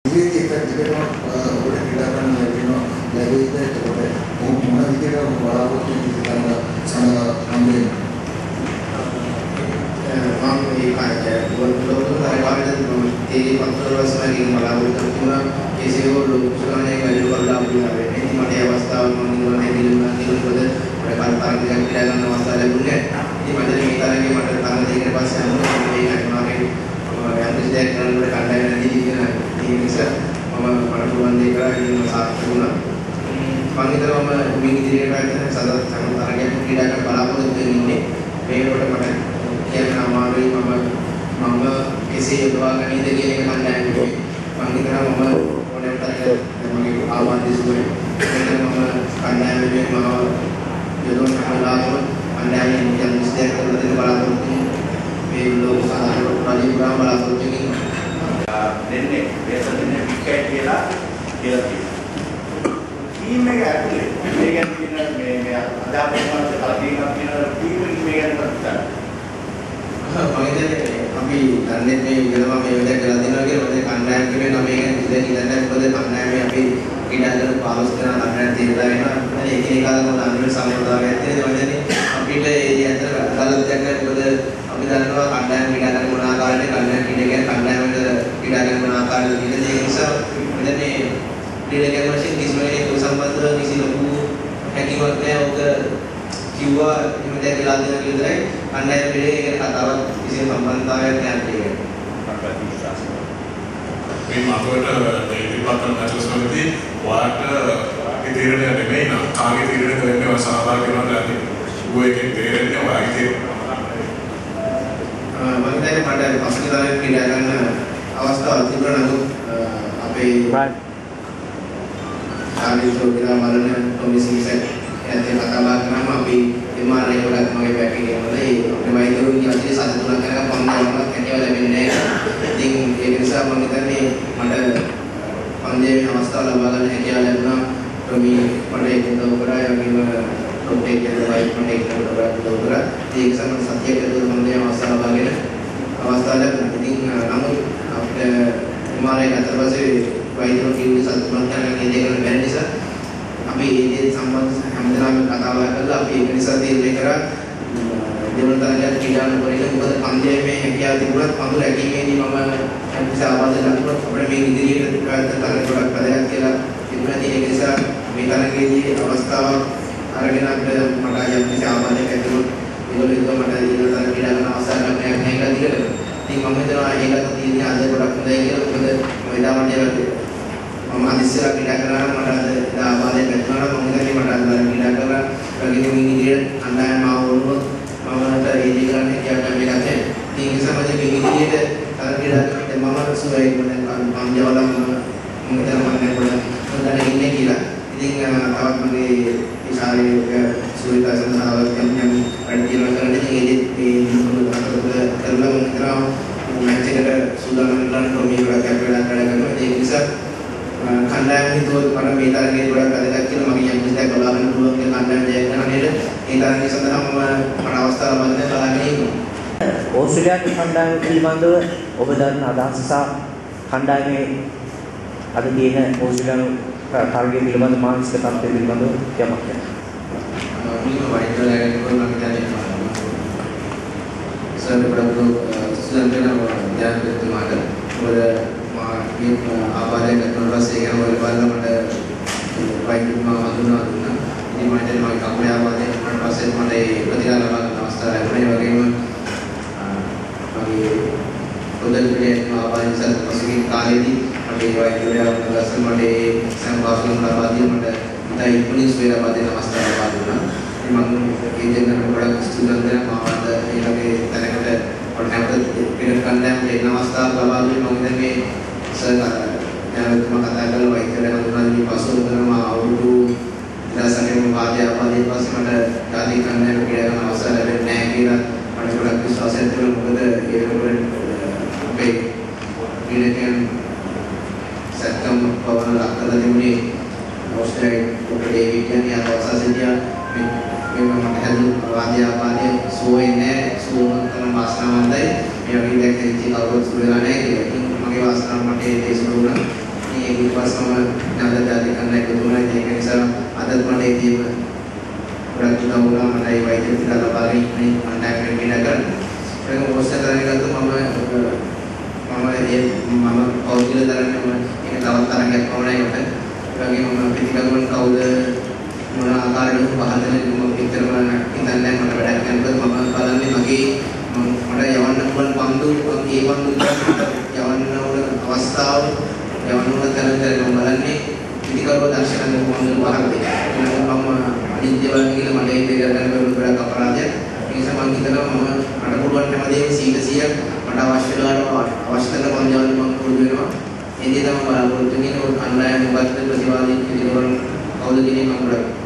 ඉතින් ඒක ඔබට ක්‍රීඩා කරන්න ලැබෙනවා ලැබෙයිද එතකොට මොන විදිහට බලාපොරොත්තු වෙන සම්බන්ධයෙන් මම මේ කාර්යය වලට හරියට තේරි පත්‍රවලසමකින් බලාපොරොත්තු වෙනවා ඒසේ ලෝකසුරානේ වැඩි බලාපොරොත්තු වෙන්නේ ඉතින් මට ඒ අවස්ථාව මම නිවනේ දිනුනා නිරුපද ප්‍රකල්පයක් ක්‍රීඩා කරන අවස්ථාව ලැබුණේ ඉතින් මට මේ තරගේ මට තරඟ දෙකකට පස්සේ අනුව මේ අනිවාර්යෙන් යම් දෙයක් කරනකොට කණ්ඩායම නැති කියන ඒ නිසා මම මට පුළුවන් දේ කරා ඉතින් සාර්ථක වුණා මම හිතනවා මම මේ ඉදිරියට වැඩ සදා තරගයක් ක්‍රීඩා කරන්න බලාපොරොත්තු වෙන්නේ මේකට මට කියන අමාරුයි මම කෙසේ යොදවා ගන්නේද කියන එක කණ්ඩායමේ මම හිතනවා මම ඕනෑම තරගයක් මගේ ආවාදයේ සුවය මම කණ්ඩායමේ මම යොදවන කලාව කණ්ඩායමේ යම් විස්තර කරලා දෙන්න බලාපොරොත්තු මේ ලෝක සාධාරණ ප්‍රතිප්‍රාම බලාපොරොත්තු දෙන්නේ වේතන දෙන්නේ විකට් කියලා තියෙනවා ටීම් එක ඇතුලේ මේ ගැන කියන මේ අදාපේමත් කලකිරීමක් කියන ටීම් එක මේ ගැන කතා මම හිතන්නේ අපි දන්නේ මේ විදිහම මේ විදිහට කරලා දෙනවා කියලා මොකද කණ්ඩායම කියන්නේ නම් මේක ඉඳන් මොකද කණ්ඩායමේ අපි ක්‍රීඩාලු 15 දෙනා ළඟට තියලා වෙනවා ඒකේකාලම අනුර සමයදාගයක් තියෙනවා අපිට ඒ අතර අදාළත් දෙයක් මොකද අපි දන්නවා කණ්ඩායම ක්‍රීඩා කරන මොන ආකාරයකට කණ්ඩායම ක්‍රීඩකයන් කණ්ඩායමට ක්‍රීඩා කරන මොන ආකාරයකට කියන දේ නිසා මෙතන මේ ක්‍රීඩකයන් වශයෙන් කිසිම කෙනෙකු සම්බන්ධව කිසි ලොකු හැකියාවක් නැහැ ඔක කිව්වා එහෙම දෙයක් කියලා දෙනවා කියලා විතරයි කණ්ඩායම ක්‍රීඩකයන් කතාවක් කිසි සම්බන්ධතාවයක් නැහැ ඒක. මේ මාතෘකාවට ඉතිපත්තන නැතිවසනදී වාට ඉදිරියට නෙමෙයි නම් කාගේ ඉදිරියට වෙන්නේ සහභාගී වෙනවා දැන් ඌ එකෙන් තේරෙන්නේ වාගේ තේරෙනවා. මම හිතන්නේ මට පසුගියදාගේ ක්‍රීඩා කරන අවස්ථාවක් තිබුණා නමුත් අපේ ආනිසෝ විලා මරණ ටොමි සිංසන් එතන කතා කරනම අපි එමාරේ ගොඩක් මගේ බැටි ගේනවා ඒ වයිදරු ඉන්නේ සත තුනක් කරලා පන්දයක්වත් හැකියාව ලැබෙන්නේ නැහැ. ඉතින් ඒ නිසා මම හිතන්නේ මට පන්දයේ අවස්ථාව ලබා ගන්න හැකියාව ලැබුණා. ටොමි මට ඒක උදව් කරා යකිම ටොප් එක දෙවයි මට ඒක උදව් කරා. ඒක සමග සත්‍යයට පන්දයේ අවස්ථාව ලබාගෙන අවස්ථාව ලැබුණා. ඉතින් නමුත් අපිට එමාරේ අතර පස්සේ වයිදරු කිව්වේ සත තුනක් කරලා ඒ දෙක කරන්න බැරි නිසා අපි ඒ සම්බන්ධ හැමදාම කතා බහ කරලා අපි ඒක නිසා තීරණය කරා දෙවන තරගයට ක්‍රීඩා නොකරන මොකද පන්දයේ මේ හැකියාව තිබුණත් පන්දු රැකීමේදී මම හැමතිස්සෙ ආවාද ලැබුණොත් අපිට මේ ඉදිරියට ප්‍රයත්න කරන්න ගොඩක් වැදගත් කියලා තිබුණා. ඒක නිසා මේ තරගයේදී අවස්ථාවක් අරගෙන අපිට මට යම්කිසි ආවාදයක් ඇතිවුණොත් ඒගොල්ලෝ හිතුවා මට ඊළඟ තරග ක්‍රීඩා කරන අවස්ථාවක් නැහැ කියලා දිගට. ඉතින් මම හිතනවා ඒකට තියෙන අද ගොඩක් හොඳයි කියලා මොකද මම එදා මට මම අදිස්සලා ක්‍රීඩා කරා මට ආවාදයක් ඇතිවුණා මම හිතන්නේ මට අද ක්‍රීඩා කරලා රගිනු ඉදිරියට අන්දායම ආවොත් මමට ඒ දේ කරන්න හැකියාවක් ලැබෙන්නේ. ඉතින් ඒ සමග මේ ඉදිරියට අර ක්‍රීඩා කරද්දී මම සුවයි මොන පන්ජවලම මම හිතන්නේ පොඩ්ඩක් ඉන්නේ කියලා. ඉතින් තවත් මගේ ශාරීරික සුවීතා සඳහා යම් වැඩිම කරන්න ඉතින් ඒ කරලා මම කරා මැච් එකට සූදානම් වෙලා ටොමි වල කැප් කරනවා. ඒ නිසා කණ්ඩායම හිතුවොත් මට මේ තරගයේ ගොඩක් වැදගත් කියලා මගේ යම් කිසියක් බලා ගන්න පුළුවන් කියලා කණ්ඩායම ජය ගන්න නේද? ඒ තරගය සඳහා මට අවස්ථාව ලබන්න බලාගෙන ඉන්නවා. ඕස්ට්‍රේලියාවේ කණ්ඩායම පිළිබඳව ඔබ දන්න අදහස සහ කණ්ඩායමේ අද තියෙන ඕස්ට්‍රේලියානු තරගය පිළිබඳ මානසික තත්ත්වය පිළිබඳව යමක් කියන්න. මේක වයිට් කරලා මම කියන්නේ සර්වබලු සුසන්තන යාන්ත්‍රතුමාට මොකද මේ ආපාදයෙන් කරන පස්සේ ඒක වල බලලා මට වයිට්තුමා හඳුනා දුන්නා. ඉතින් මම දැන් මගේ කකුලේ ආපාදයෙන් කරන පස්සේ මට ඒ ප්‍රතිකාර ලබා ගන්න අවස්ථාව ලැබුණා. ඒ වගේම මගේ පොදල් පිළියෙත් ආපාදයෙන් සත් පසුගිය කාලේදී මට ඒ වයිට්තුමා ලස්සන මට ඒ සම්පාසන ලබා දී මට ඉතින් ඉක්මනින් සුවය ලබා දෙන අවස්ථාව ලබා දුන්නා. ඉතින් මම ඒ දෙන්නට ගොඩක් ස්තුතිවන්ත වෙනවා. මාවත ඒ වගේ තැනකට පොඩ්ඩක් වෙන කණ්ඩායම් දෙන්න අවස්ථාවක් ලබා දුන්නේ. මම දැන් මේ යනතුමා කතා කරලා වෛද්‍යවරයා හඳුනාගන්න පසු කරනවා අවුරුදු දසකෙම වාදය ආපදින් පස්සේ මට දාදී කන්නේක ක්‍රීඩා කරන අවසර ලැබෙන්නේ නැහැ කියලා මට ගොඩක් විශ්වාසයක් තිබුණා. මොකද ඒ වෙනකොට අපේ ක්‍රීඩකයන් සත්කම් පවන ලක්කලා තිබුණේ ඕස්ට්‍රේලියාවේ උපදේවි කියන්නේ අවසාසිතිය මේ මට හැදුණු වාදය ආපදිය සුවේ නැහැ සුවන්තන වාසනාවන්තයි මේ වගේ දෙයක් ඉති කවුරුත් සුවලා නැහැ කියලා. මගේ වාසනාව මට ඒ දේශන වුණා. හැමදේම ගොඩක් උදව් වුණා මට ඒ වෛද්‍ය ටික ලබාගෙන ඉන්නේ මම ඩාක්ටර් වෙන්න කරා. ඒක මොකක්ද කරන්නේ මම කවුරුද දරන්නේ ඒක තවත් තරගයක් වුණා ඒකට. ඒ වගේම මම පිටිකරුවන් කවුද මොන ආකාරයෙන් පහදන්නේ මම පිටරම හිතන්නේ මට වැඩක් කරනකොට මම බලන්නේ මගේ මට යවන්න පුළුවන් පන්දු ඒ පන්දු යවන්න ඕන අවස්ථාව යවන්න ඕන තැනට මම බලන්නේ පිටිකරුව දර්ශන මොකක්ද වහන්නේ. මම අනිත්‍යවල කියලා මට ඒක කරගන්න බැරි ගොඩක් අපරාධයක්. ඒ නිසා මම හිතනවා මට පුළුවන් හැමදේම 100% මට අවශ්‍ය වෙලාවට අවශ්‍ය කරන පන්දිවල මම පුරුදු වෙනවා. ඒ දේ තමයි බලාපොරොත්තු වෙන්නේ. අන්ලයින් මොකක්ද ප්‍රතිවාදී පිළිවෙල කවුද කියන එක මම